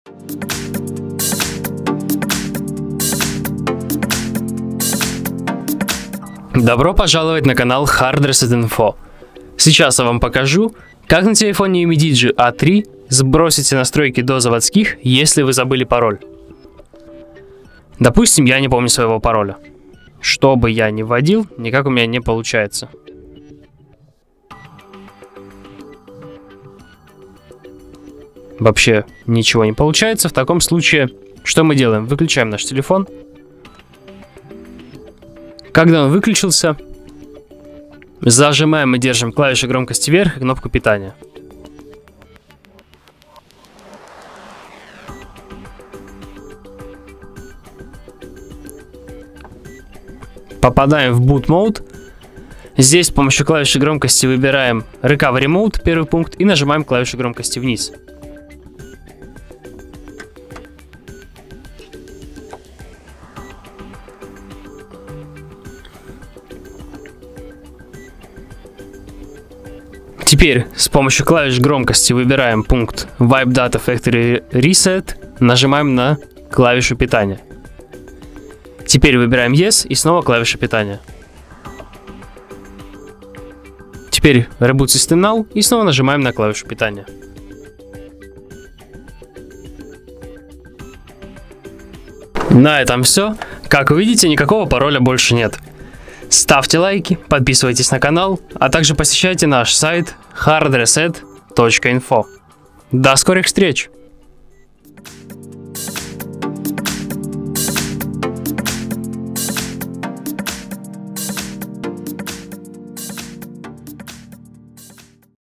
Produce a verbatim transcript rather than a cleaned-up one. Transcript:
Добро пожаловать на канал Hard Reset Info. Сейчас я вам покажу, как на телефоне ю эм ди джи а три сбросить все настройки до заводских, если вы забыли пароль. Допустим, я не помню своего пароля. Что бы я ни вводил, никак у меня не получается. Вообще ничего не получается. В таком случае, что мы делаем? Выключаем наш телефон. Когда он выключился, зажимаем и держим клавиши громкости вверх и кнопку питания. Попадаем в Boot Mode. Здесь с помощью клавиши громкости выбираем Recovery Mode, первый пункт, и нажимаем клавишу громкости вниз. Теперь с помощью клавиш громкости выбираем пункт Wipe Data Factory Reset, нажимаем на клавишу питания. Теперь выбираем Yes и снова клавиша питания. Теперь Reboot System Now и снова нажимаем на клавишу питания. На этом все. Как вы видите, никакого пароля больше нет. Ставьте лайки, подписывайтесь на канал, а также посещайте наш сайт hard reset точка info. До скорых встреч!